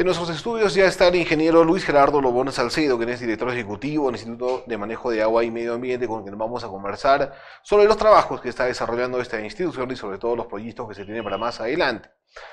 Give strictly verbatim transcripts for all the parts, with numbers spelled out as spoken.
En nuestros estudios ya está el ingeniero Luis Gerardo Lobón Salcedo, quien es director ejecutivo del Instituto de Manejo de Agua y Medio Ambiente, con quien vamos a conversar sobre los trabajos que está desarrollando esta institución y sobre todo los proyectos que se tienen para más adelante.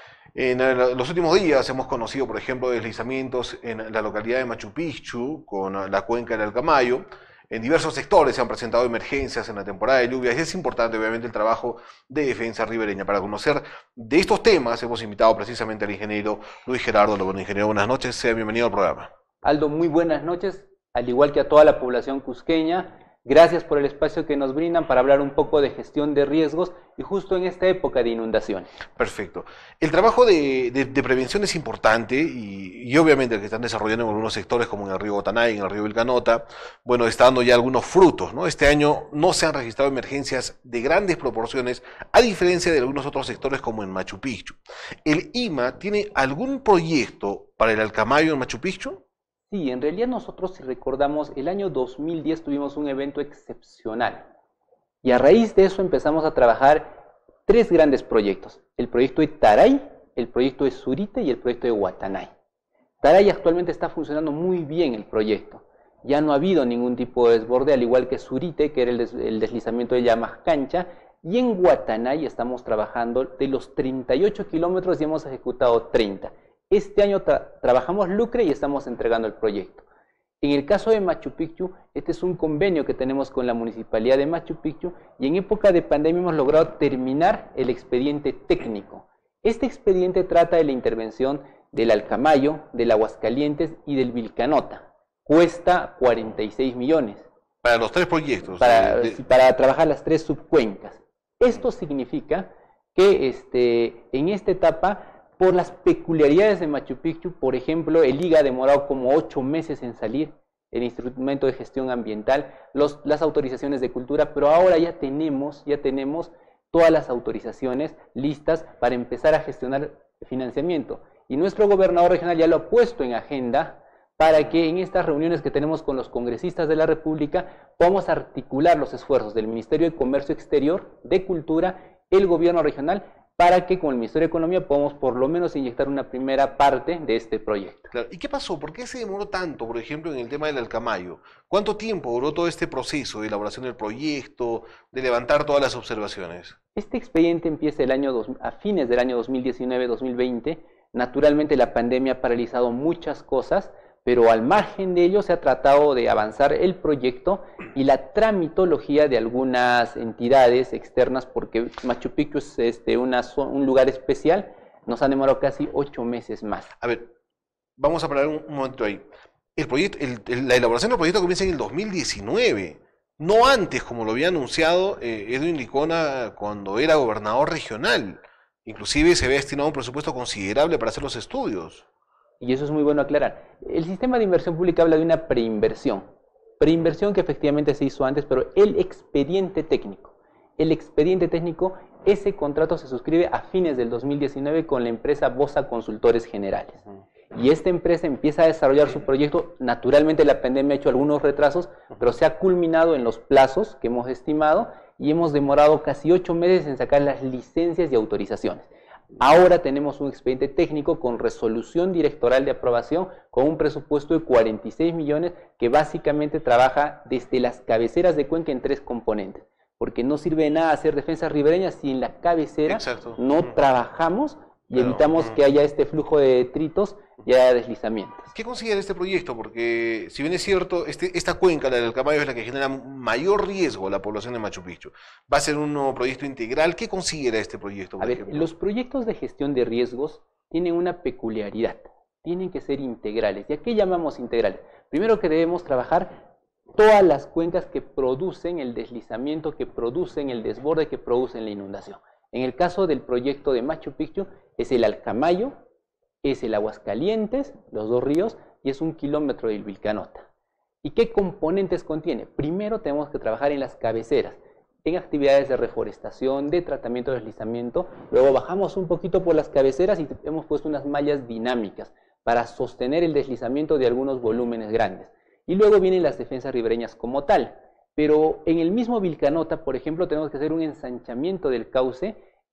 En los últimos días hemos conocido, por ejemplo, deslizamientos en la localidad de Machu Picchu, con la cuenca del Alcamayo. En diversos sectores se han presentado emergencias en la temporada de lluvias y es importante, obviamente, el trabajo de defensa ribereña. Para conocer de estos temas hemos invitado precisamente al ingeniero Luis Gerardo Lobón. Ingeniero, buenas noches, sea bienvenido al programa. Aldo, muy buenas noches, al igual que a toda la población cusqueña. Gracias por el espacio que nos brindan para hablar un poco de gestión de riesgos y justo en esta época de inundaciones. Perfecto. El trabajo de, de, de prevención es importante y, y obviamente el que están desarrollando en algunos sectores como en el río Guatanay, en el río Vilcanota, bueno, está dando ya algunos frutos, ¿no? Este año no se han registrado emergencias de grandes proporciones, a diferencia de algunos otros sectores como en Machu Picchu. ¿El I M A tiene algún proyecto para el Alcamayo en Machu Picchu? Sí, en realidad nosotros, si recordamos, el año dos mil diez tuvimos un evento excepcional y a raíz de eso empezamos a trabajar tres grandes proyectos: el proyecto de Taray, el proyecto de Surite y el proyecto de Guatanay. Taray actualmente está funcionando muy bien el proyecto, ya no ha habido ningún tipo de desborde, al igual que Surite, que era el, des el deslizamiento de Llamas Cancha, y en Guatanay estamos trabajando de los treinta y ocho kilómetros y hemos ejecutado treinta. Este año tra trabajamos lucre y estamos entregando el proyecto. En el caso de Machu Picchu, este es un convenio que tenemos con la Municipalidad de Machu Picchu y en época de pandemia hemos logrado terminar el expediente técnico. Este expediente trata de la intervención del Alcamayo, del Aguascalientes y del Vilcanota. Cuesta cuarenta y seis millones. Para los tres proyectos. Para, de... para trabajar las tres subcuencas. Esto significa que este, en esta etapa, por las peculiaridades de Machu Picchu, por ejemplo, el I G A ha demorado como ocho meses en salir, el Instrumento de Gestión Ambiental, los, las autorizaciones de cultura, pero ahora ya tenemos, ya tenemos todas las autorizaciones listas para empezar a gestionar financiamiento. Y nuestro gobernador regional ya lo ha puesto en agenda para que en estas reuniones que tenemos con los congresistas de la República podamos articular los esfuerzos del Ministerio de Comercio Exterior, de Cultura, el gobierno regional, para que con el Ministerio de Economía podamos por lo menos inyectar una primera parte de este proyecto. Claro. ¿Y qué pasó? ¿Por qué se demoró tanto, por ejemplo, en el tema del Alcamayo? ¿Cuánto tiempo duró todo este proceso de elaboración del proyecto, de levantar todas las observaciones? Este expediente empieza el año dos, a fines del año dos mil diecinueve dos mil veinte. Naturalmente la pandemia ha paralizado muchas cosas, pero al margen de ello se ha tratado de avanzar el proyecto y la tramitología de algunas entidades externas, porque Machu Picchu es este, una, un lugar especial, nos han demorado casi ocho meses más. A ver, vamos a parar un, un momento ahí. El proyecto, el, el, la elaboración del proyecto comienza en el dos mil diecinueve, no antes, como lo había anunciado eh, Edwin Licona cuando era gobernador regional. Inclusive se había destinado un presupuesto considerable para hacer los estudios. Y eso es muy bueno aclarar. El sistema de inversión pública habla de una preinversión. Preinversión que efectivamente se hizo antes, pero el expediente técnico. El expediente técnico, ese contrato se suscribe a fines del dos mil diecinueve con la empresa Bosa Consultores Generales. Y esta empresa empieza a desarrollar su proyecto. Naturalmente la pandemia ha hecho algunos retrasos, pero se ha culminado en los plazos que hemos estimado y hemos demorado casi ocho meses en sacar las licencias y autorizaciones. Ahora tenemos un expediente técnico con resolución directoral de aprobación con un presupuesto de cuarenta y seis millones que básicamente trabaja desde las cabeceras de cuenca en tres componentes. Porque no sirve de nada hacer defensas ribereñas si en la cabecera Exacto. no uh-huh. trabajamos y Pero, evitamos uh-huh. que haya este flujo de detritos y haya deslizamientos. ¿Qué considera este proyecto? Porque si bien es cierto, este, esta cuenca, la del Alcamayo, es la que genera mayor riesgo a la población de Machu Picchu. Va a ser un nuevo proyecto integral. ¿Qué considera este proyecto? Por a ver, los proyectos de gestión de riesgos tienen una peculiaridad. Tienen que ser integrales. ¿Y a qué llamamos integrales? Primero que debemos trabajar todas las cuencas que producen el deslizamiento, que producen el desborde, que producen la inundación. En el caso del proyecto de Machu Picchu es el Alcamayo, es el Aguascalientes, los dos ríos, y es un kilómetro del Vilcanota. ¿Y qué componentes contiene? Primero tenemos que trabajar en las cabeceras, en actividades de reforestación, de tratamiento de deslizamiento. Luego bajamos un poquito por las cabeceras y hemos puesto unas mallas dinámicas para sostener el deslizamiento de algunos volúmenes grandes. Y luego vienen las defensas ribereñas como tal. Pero en el mismo Vilcanota, por ejemplo, tenemos que hacer un ensanchamiento del cauce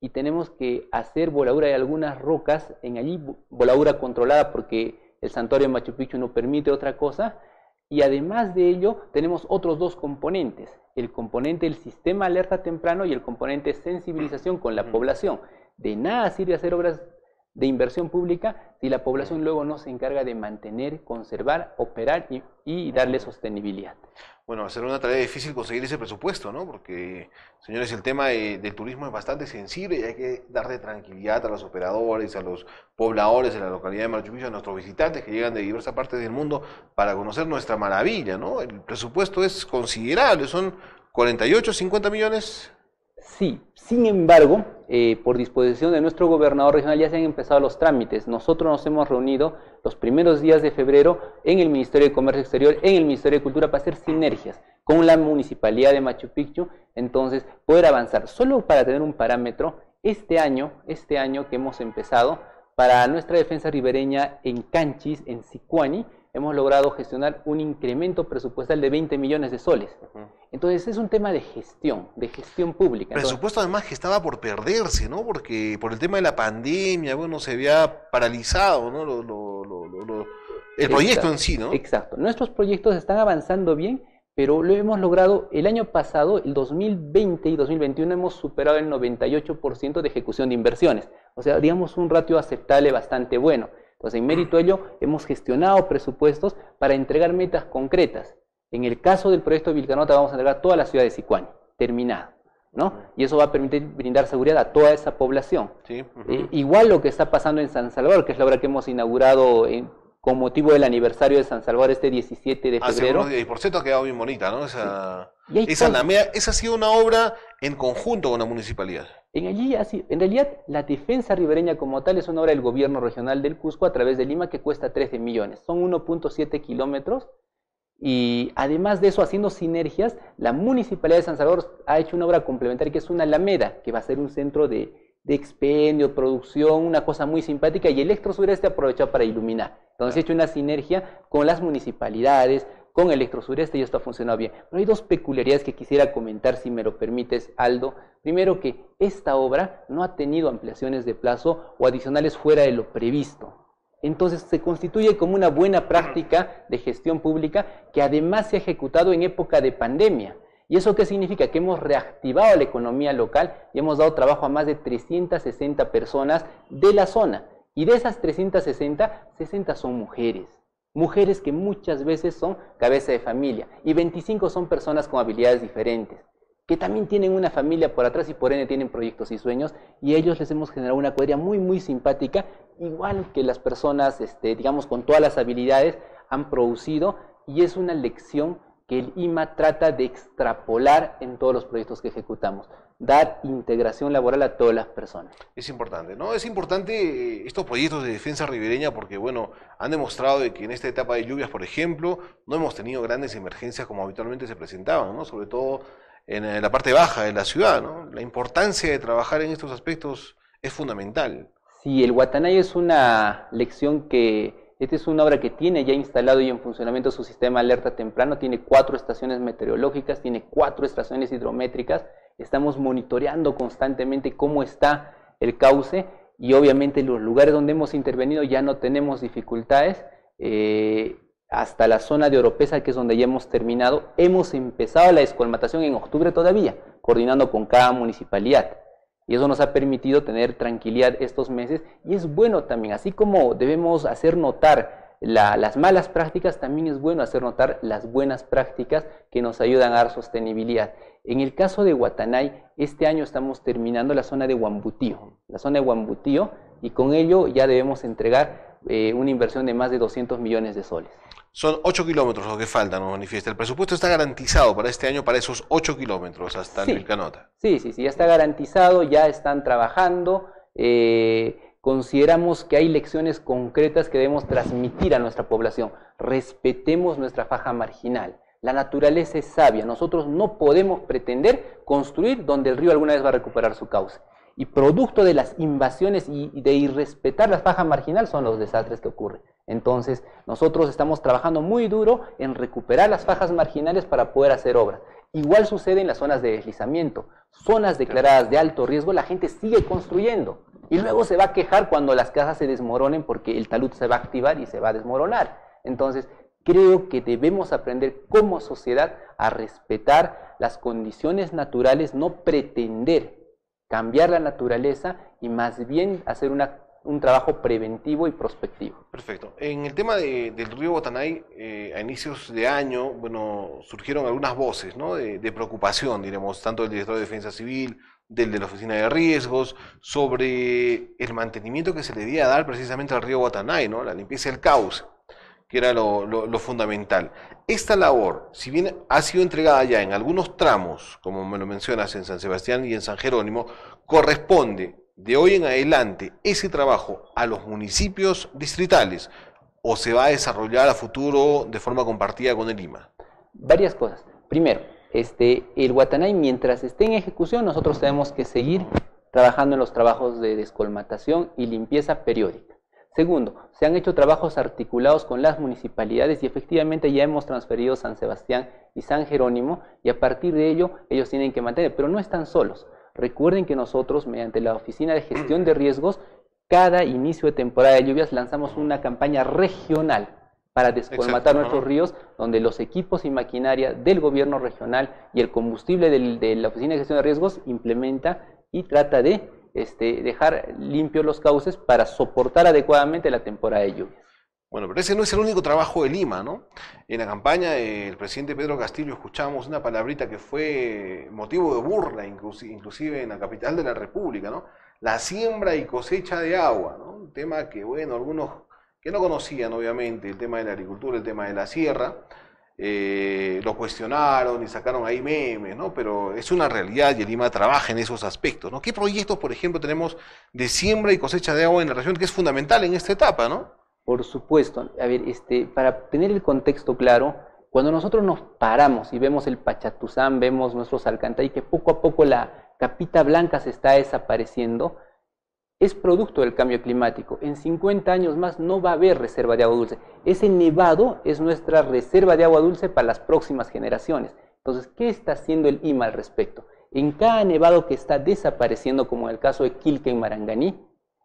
y tenemos que hacer voladura de algunas rocas en allí, voladura controlada porque el santuario de Machu Picchu no permite otra cosa, y además de ello tenemos otros dos componentes, el componente del sistema alerta temprano y el componente sensibilización con la población. De nada sirve hacer obras de inversión pública si la población luego no se encarga de mantener, conservar, operar y, y darle sostenibilidad. Bueno, va a ser una tarea difícil conseguir ese presupuesto, ¿no? Porque, señores, el tema de, del turismo es bastante sensible y hay que darle tranquilidad a los operadores, a los pobladores de la localidad de Machu Picchu, a nuestros visitantes que llegan de diversas partes del mundo para conocer nuestra maravilla, ¿no? El presupuesto es considerable, son cuarenta y ocho, cincuenta millones. Sí, sin embargo, eh, por disposición de nuestro gobernador regional ya se han empezado los trámites. Nosotros nos hemos reunido los primeros días de febrero en el Ministerio de Comercio Exterior, en el Ministerio de Cultura, para hacer sinergias con la Municipalidad de Machu Picchu, entonces poder avanzar. Solo para tener un parámetro, este año, este año que hemos empezado, para nuestra defensa ribereña en Canchis, en Sicuani, hemos logrado gestionar un incremento presupuestal de veinte millones de soles. Entonces es un tema de gestión, de gestión pública. Presupuesto además que estaba por perderse, ¿no? Porque por el tema de la pandemia, bueno, se había paralizado, ¿no? Lo, lo, lo, lo, lo, el Exacto, proyecto en sí, ¿no? Exacto. Nuestros proyectos están avanzando bien, pero lo hemos logrado el año pasado, el dos mil veinte y dos mil veintiuno, hemos superado el noventa y ocho por ciento de ejecución de inversiones. O sea, digamos un ratio aceptable bastante bueno. Entonces, en mérito de ello, hemos gestionado presupuestos para entregar metas concretas. En el caso del proyecto Vilcanota, vamos a entregar toda la ciudad de Sicuani, terminada, ¿no? Y eso va a permitir brindar seguridad a toda esa población. Sí, uh-huh. eh, igual lo que está pasando en San Salvador, que es la obra que hemos inaugurado en, con motivo del aniversario de San Salvador este diecisiete de febrero. Ah, y por cierto ha quedado bien bonita, ¿no? Esa, sí. esa, Alameda, esa ha sido una obra en conjunto con la municipalidad. En, allí, así, en realidad, la defensa ribereña como tal es una obra del gobierno regional del Cusco a través de Lima que cuesta trece millones. Son uno punto siete kilómetros y además de eso, haciendo sinergias, la Municipalidad de San Salvador ha hecho una obra complementaria que es una alameda, que va a ser un centro de, de expendio, producción, una cosa muy simpática, y Electro Sureste ha aprovechado para iluminar. Entonces, ha hecho una sinergia con las municipalidades, con Electro Sureste, y esto ha funcionado bien. Pero hay dos peculiaridades que quisiera comentar, si me lo permites, Aldo. Primero, que esta obra no ha tenido ampliaciones de plazo o adicionales fuera de lo previsto. Entonces, se constituye como una buena práctica de gestión pública que además se ha ejecutado en época de pandemia. ¿Y eso qué significa? Que hemos reactivado la economía local y hemos dado trabajo a más de trescientas sesenta personas de la zona. Y de esas trescientas sesenta, sesenta son mujeres. Mujeres que muchas veces son cabeza de familia, y veinticinco son personas con habilidades diferentes, que también tienen una familia por atrás y por ende tienen proyectos y sueños, y a ellos les hemos generado una cuadrilla muy muy simpática, igual que las personas, este, digamos, con todas las habilidades han producido, y es una lección que el I M A trata de extrapolar en todos los proyectos que ejecutamos, dar integración laboral a todas las personas. Es importante, ¿no? Es importante estos proyectos de defensa ribereña porque, bueno, han demostrado de que en esta etapa de lluvias, por ejemplo, no hemos tenido grandes emergencias como habitualmente se presentaban, ¿no? Sobre todo en la parte baja de la ciudad, ¿no? La importancia de trabajar en estos aspectos es fundamental. Sí, el Guatanay es una lección que... Esta es una obra que tiene ya instalado y en funcionamiento su sistema de alerta temprano, tiene cuatro estaciones meteorológicas, tiene cuatro estaciones hidrométricas, estamos monitoreando constantemente cómo está el cauce y obviamente en los lugares donde hemos intervenido ya no tenemos dificultades, eh, hasta la zona de Oropesa, que es donde ya hemos terminado, hemos empezado la descolmatación en octubre todavía, coordinando con cada municipalidad. Y eso nos ha permitido tener tranquilidad estos meses, y es bueno también, así como debemos hacer notar la, las malas prácticas, también es bueno hacer notar las buenas prácticas que nos ayudan a dar sostenibilidad. En el caso de Guatanay, este año estamos terminando la zona de Huambutío, la zona de Huambutío, y con ello ya debemos entregar eh, una inversión de más de doscientos millones de soles. Son ocho kilómetros lo que faltan, nos manifiesta. El presupuesto está garantizado para este año para esos ocho kilómetros hasta sí, el Vilcanota. Sí, sí, sí, ya está garantizado, ya están trabajando. Eh, consideramos que hay lecciones concretas que debemos transmitir a nuestra población. Respetemos nuestra faja marginal. La naturaleza es sabia. Nosotros no podemos pretender construir donde el río alguna vez va a recuperar su cauce. Y producto de las invasiones y de irrespetar la faja marginal son los desastres que ocurren. Entonces, nosotros estamos trabajando muy duro en recuperar las fajas marginales para poder hacer obras. Igual sucede en las zonas de deslizamiento. Zonas declaradas de alto riesgo, la gente sigue construyendo. Y luego se va a quejar cuando las casas se desmoronen porque el talud se va a activar y se va a desmoronar. Entonces, creo que debemos aprender como sociedad a respetar las condiciones naturales, no pretender cambiar la naturaleza y más bien hacer una, un trabajo preventivo y prospectivo. Perfecto. En el tema de, del río Guatanay, eh, a inicios de año, bueno, surgieron algunas voces, ¿no?, de, de preocupación, diremos, tanto del director de Defensa Civil, del de la Oficina de Riesgos, sobre el mantenimiento que se le debía dar precisamente al río Guatanay, ¿no?, la limpieza del cauce, que era lo, lo, lo fundamental. Esta labor, si bien ha sido entregada ya en algunos tramos, como me lo mencionas, en San Sebastián y en San Jerónimo, corresponde de hoy en adelante ese trabajo a los municipios distritales, o se va a desarrollar a futuro de forma compartida con el I M A. Varias cosas. Primero, este, el Guatanay, mientras esté en ejecución, nosotros tenemos que seguir trabajando en los trabajos de descolmatación y limpieza periódica. Segundo, se han hecho trabajos articulados con las municipalidades y efectivamente ya hemos transferido San Sebastián y San Jerónimo y a partir de ello ellos tienen que mantener, pero no están solos. Recuerden que nosotros, mediante la Oficina de Gestión de Riesgos, cada inicio de temporada de lluvias lanzamos una campaña regional para descolmatar Exacto, nuestros ¿no? ríos, donde los equipos y maquinaria del gobierno regional y el combustible del, de la Oficina de Gestión de Riesgos implementa y trata de Este, dejar limpios los cauces para soportar adecuadamente la temporada de lluvias. Bueno, pero ese no es el único trabajo del I M A, ¿no? En la campaña del presidente Pedro Castillo escuchamos una palabrita que fue motivo de burla, inclusive en la capital de la República, ¿no? La siembra y cosecha de agua, ¿no? Un tema que, bueno, algunos que no conocían, obviamente, el tema de la agricultura, el tema de la sierra, Eh, lo cuestionaron y sacaron ahí memes, ¿no? Pero es una realidad y el I M A trabaja en esos aspectos, ¿no? ¿Qué proyectos, por ejemplo, tenemos de siembra y cosecha de agua en la región que es fundamental en esta etapa, ¿no? Por supuesto. A ver, este, para tener el contexto claro, cuando nosotros nos paramos y vemos el Pachatuzán, vemos nuestros Alcantay, que poco a poco la capita blanca se está desapareciendo, es producto del cambio climático. En cincuenta años más no va a haber reserva de agua dulce. Ese nevado es nuestra reserva de agua dulce para las próximas generaciones. Entonces, ¿qué está haciendo el I M A al respecto? En cada nevado que está desapareciendo, como en el caso de Quilca en Maranganí,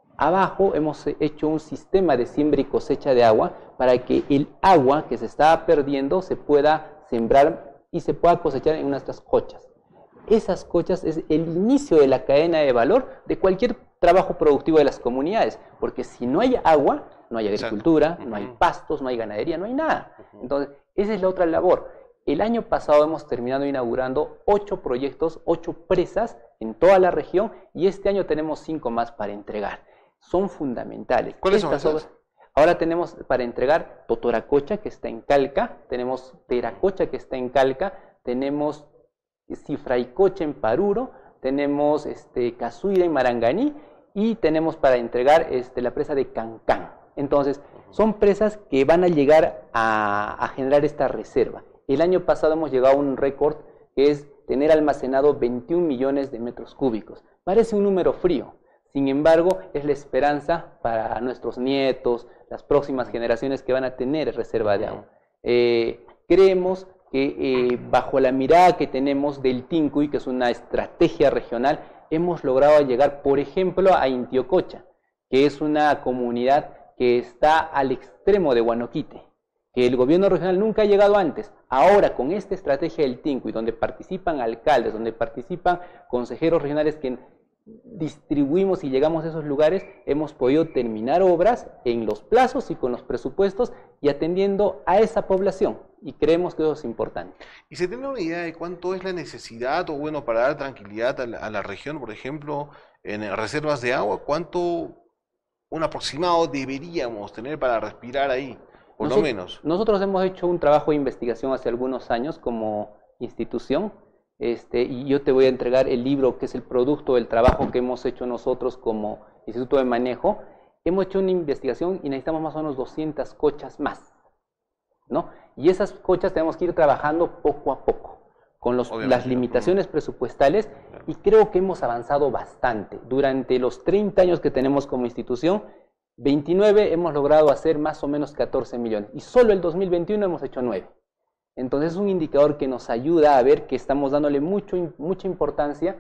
abajo hemos hecho un sistema de siembra y cosecha de agua para que el agua que se estaba perdiendo se pueda sembrar y se pueda cosechar en nuestras cochas. Esas cochas es el inicio de la cadena de valor de cualquier trabajo productivo de las comunidades, porque si no hay agua, no hay agricultura, uh-huh. no hay pastos, no hay ganadería, no hay nada. Uh-huh. Entonces, esa es la otra labor. El año pasado hemos terminado inaugurando ocho proyectos, ocho presas en toda la región y este año tenemos cinco más para entregar. Son fundamentales. ¿Cuáles son esas? Obras, ahora tenemos para entregar Totoracocha, que está en Calca, tenemos Teracocha, que está en Calca, tenemos Cifraicocha en Paruro, tenemos este, Cazuira en Maranganí y tenemos para entregar este, la presa de Cancán. Entonces, son presas que van a llegar a, a generar esta reserva. El año pasado hemos llegado a un récord que es tener almacenado veintiún millones de metros cúbicos. Parece un número frío, sin embargo, es la esperanza para nuestros nietos, las próximas generaciones que van a tener reserva de agua. Eh, creemos que eh, bajo la mirada que tenemos del Tincuy, que es una estrategia regional, hemos logrado llegar, por ejemplo, a Intiococha, que es una comunidad que está al extremo de Guanoquite, que el gobierno regional nunca ha llegado antes. Ahora, con esta estrategia del Tincuy, donde participan alcaldes, donde participan consejeros regionales que distribuimos y llegamos a esos lugares, hemos podido terminar obras en los plazos y con los presupuestos y atendiendo a esa población, y creemos que eso es importante. ¿Y se tiene una idea de cuánto es la necesidad, o bueno, para dar tranquilidad a la, a la región, por ejemplo, en reservas de agua, cuánto, un aproximado deberíamos tener para respirar ahí, por nosotros, lo menos? Nosotros hemos hecho un trabajo de investigación hace algunos años como institución, Este, y yo te voy a entregar el libro que es el producto del trabajo que hemos hecho nosotros como Instituto de Manejo. Hemos hecho una investigación y necesitamos más o menos doscientas cochas más, ¿no? Y esas cochas tenemos que ir trabajando poco a poco, con los, Obviamente, las limitaciones presupuestales, y creo que hemos avanzado bastante. Durante los treinta años que tenemos como institución, veintinueve hemos logrado hacer más o menos catorce millones, y solo el dos mil veintiuno hemos hecho nueve. Entonces es un indicador que nos ayuda a ver que estamos dándole mucho, mucha importancia,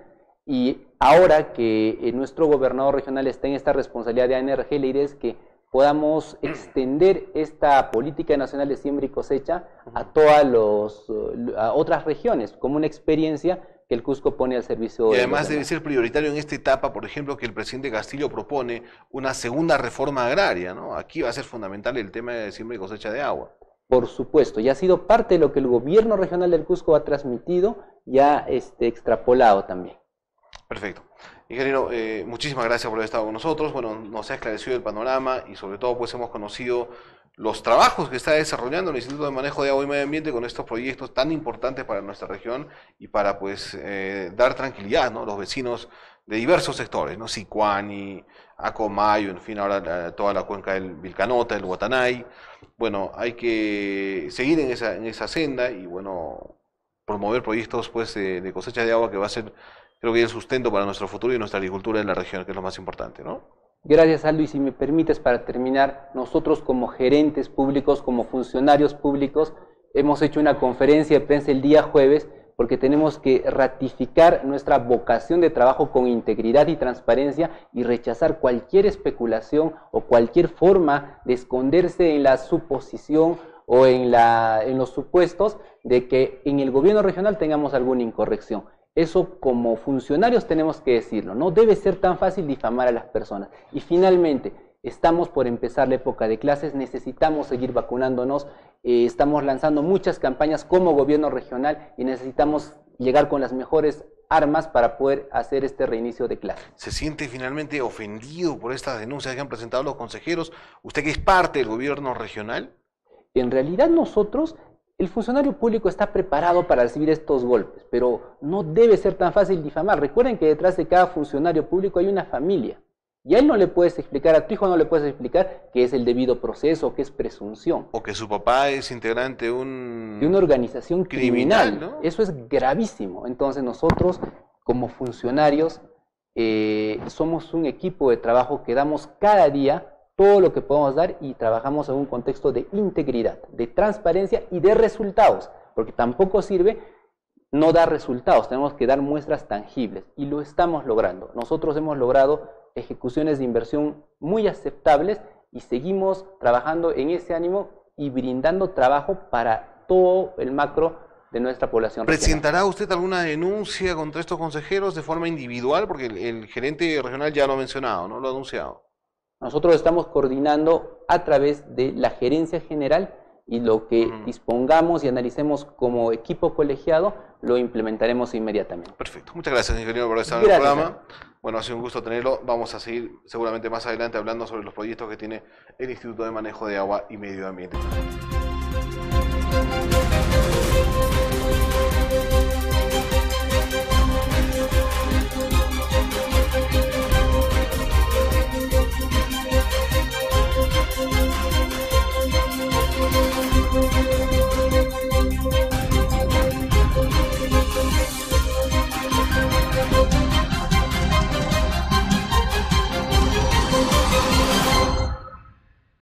y ahora que eh, nuestro gobernador regional está en esta responsabilidad de A N R G, la idea es que podamos extender esta política nacional de siembra y cosecha a todas los, a otras regiones, como una experiencia que el Cusco pone al servicio. Y además debe ser prioritario en esta etapa, por ejemplo, que el presidente Castillo propone una segunda reforma agraria, ¿no? Aquí va a ser fundamental el tema de siembra y cosecha de agua. Por supuesto, ya ha sido parte de lo que el gobierno regional del Cusco ha transmitido, ya este, extrapolado también. Perfecto. Ingeniero, eh, muchísimas gracias por haber estado con nosotros. Bueno, nos ha esclarecido el panorama y sobre todo pues hemos conocido los trabajos que está desarrollando el Instituto de Manejo de Agua y Medio Ambiente con estos proyectos tan importantes para nuestra región y para pues eh, dar tranquilidad, ¿no?, a los vecinos de diversos sectores, ¿no? Sicuani, Acomayo, en fin, ahora la, toda la cuenca del Vilcanota, el Guatanay. Bueno, hay que seguir en esa, en esa senda y bueno, promover proyectos pues de, de cosecha de agua que va a ser, creo que el sustento para nuestro futuro y nuestra agricultura en la región, que es lo más importante, ¿no? Gracias, Aldo, y si me permites, para terminar, nosotros como gerentes públicos, como funcionarios públicos, hemos hecho una conferencia de prensa el día jueves porque tenemos que ratificar nuestra vocación de trabajo con integridad y transparencia y rechazar cualquier especulación o cualquier forma de esconderse en la suposición o en, la, en los supuestos de que en el gobierno regional tengamos alguna incorrección. Eso como funcionarios tenemos que decirlo, no debe ser tan fácil difamar a las personas. Y finalmente, estamos por empezar la época de clases, necesitamos seguir vacunándonos, eh, estamos lanzando muchas campañas como gobierno regional y necesitamos llegar con las mejores armas para poder hacer este reinicio de clases. ¿Se siente finalmente ofendido por estas denuncias que han presentado los consejeros? ¿Usted que es parte del gobierno regional? En realidad nosotros... El funcionario público está preparado para recibir estos golpes, pero no debe ser tan fácil difamar. Recuerden que detrás de cada funcionario público hay una familia. Y a él no le puedes explicar, a tu hijo no le puedes explicar qué es el debido proceso, qué es presunción. O que su papá es integrante de un... de una organización criminal. criminal, ¿no? Eso es gravísimo. Entonces nosotros, como funcionarios, eh, somos un equipo de trabajo que damos cada día todo lo que podemos dar y trabajamos en un contexto de integridad, de transparencia y de resultados, porque tampoco sirve no dar resultados, tenemos que dar muestras tangibles y lo estamos logrando. Nosotros hemos logrado ejecuciones de inversión muy aceptables y seguimos trabajando en ese ánimo y brindando trabajo para todo el macro de nuestra población regional. ¿Presentará usted alguna denuncia contra estos consejeros de forma individual? Porque el, el gerente regional ya lo ha mencionado, ¿no? Lo ha anunciado. Nosotros estamos coordinando a través de la gerencia general y lo que uh-huh. dispongamos y analicemos como equipo colegiado lo implementaremos inmediatamente. Perfecto. Muchas gracias, ingeniero, por estar en el programa. Bueno, ha sido un gusto tenerlo. Vamos a seguir seguramente más adelante hablando sobre los proyectos que tiene el Instituto de Manejo de Agua y Medio Ambiente.